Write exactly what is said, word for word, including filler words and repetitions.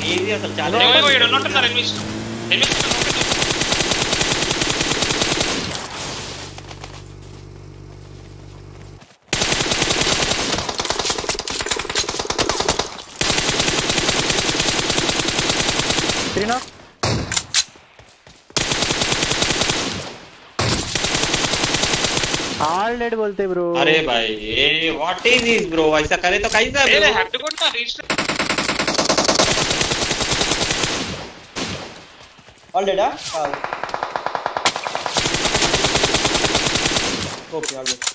Easy అసలు చాలా ఏమో వీడు ఉన్నట్టున్నారు ఎనిమిస్ ఎనిమిస్ त्रिना ऑल डेड बोलते ब्रो। अरे भाई ये व्हाट इज दिस ब्रो, ऐसा करे तो कैसा ब्रो? अरे have to go to reach all dead. हां ओके ऑल डेड।